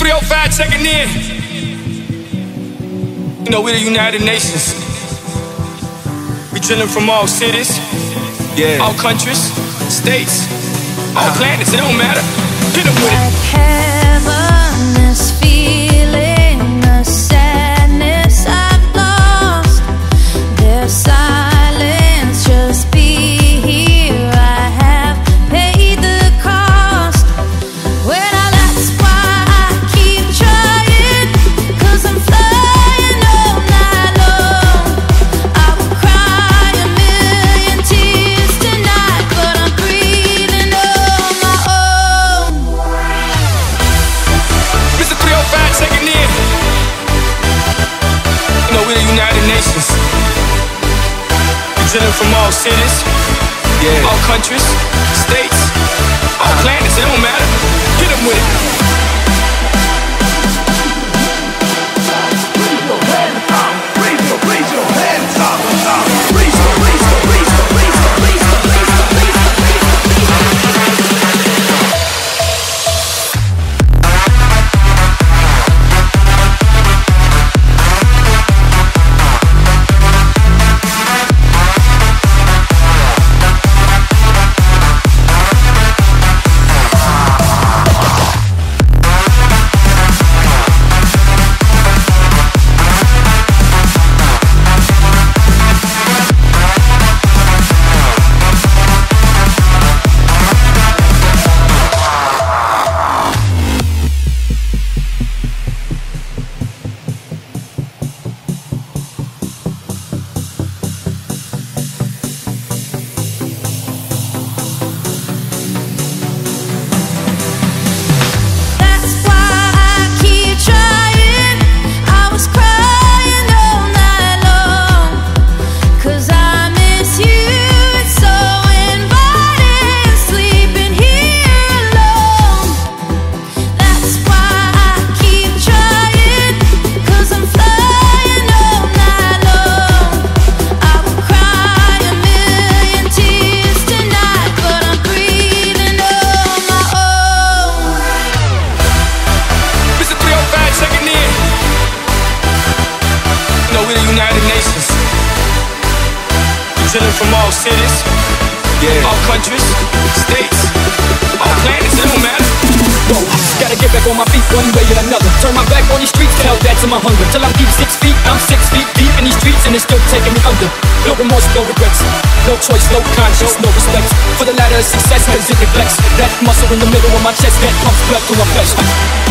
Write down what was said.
305 checking in. You know, we're the United Nations. We drilling from all cities, all countries, states, all planets. It don't matter. Hit 'em with it. Like heaven is feeling the sadness I've lost. There's silence, just be here. I have paid the cost. When I that's why I keep trying, 'cause I'm flying all night long. I will cry a million tears tonight, but I'm breathing on my own. Mr. 305 checking in. You know, we're the United Nations. We drilling from all cities, all countries, states, all planets. It don't matter. Hit 'em with it. That's why I keep trying. I was crying all night long, 'cause I miss you. It's so inviting, sleeping here alone. That's why I keep trying, 'cause I'm flying all night long. I will cry a million tears tonight, but I'm breathing on my own. Mr. 305 checking in. You know, we're the United Nations. We drilling from all cities, all countries, states, all planets. It don't matter. Whoa, gotta get back on my feet one way or another. Turn my back on these streets, tell that to my hunger. Till I'm deep 6 feet, I'm 6 feet deep in these streets, and it's still taking me under. No remorse, no regrets, no choice, no conscience, no respect for the ladder of success, cause it neglects that muscle in the middle of my chest that pumps blood through my flesh.